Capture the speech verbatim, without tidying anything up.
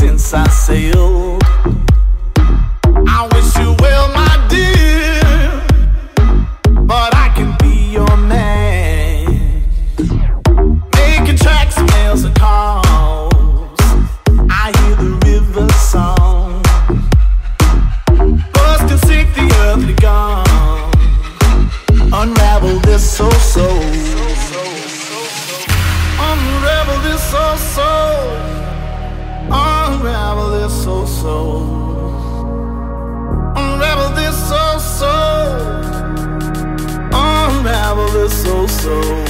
since I sailed. I wish you well, my dear, but I can be your man. Making tracks, mails and calls, I hear the river song. Busting sick, the earthly gone. Unravel this so-so. Unravel this so-so. Unravel this so-so. Unravel this so-so. Unravel this so-so.